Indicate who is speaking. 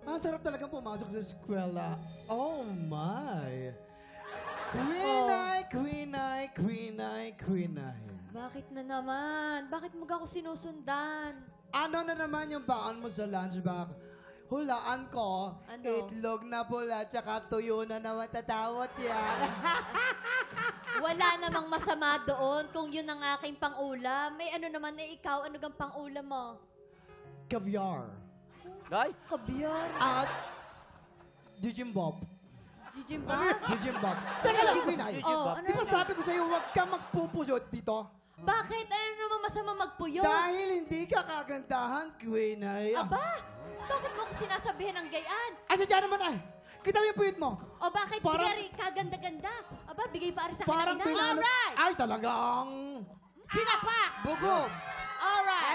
Speaker 1: Ang sarap talagang pumasok sa eskwela. Oh my! Queenay, Queenay, Queenay, Queenay.
Speaker 2: Bakit na naman? Bakit mo ako sinusundan?
Speaker 1: Ano na naman yung baon mo sa lunchbox? Hulaan ko,
Speaker 2: Ano?
Speaker 1: itlog na pula, tsaka tuyo na naman tatawat yan.
Speaker 2: Wala namang masama doon kung yun ang aking pangulam. May ano naman na ikaw, ano gang pangulam mo?
Speaker 1: Caviar.
Speaker 3: Ay,
Speaker 2: Kabyar.
Speaker 1: At Jijimbop.
Speaker 2: Jijimba?
Speaker 1: Jijimbop. Teka lang, Queenay.
Speaker 2: Oh,
Speaker 1: Di ba sabi ko sa'yo, huwag ka magpupusot dito?
Speaker 2: Bakit? Ano naman masama magpuyo?
Speaker 1: Dahil hindi ka kagandahan, Queenay.
Speaker 2: Aba, bakit mo ako sinasabihan ng gayaan?
Speaker 1: Asa dyan naman ay? Kita mo yung puyot mo.
Speaker 2: O bakit
Speaker 1: Parang-
Speaker 2: bigay kaganda-ganda? Aba, bigay para sa akin
Speaker 1: Parang
Speaker 2: na ina.
Speaker 1: pinalo. Ay, talagang...
Speaker 4: Sinapa! Bugog! Alright!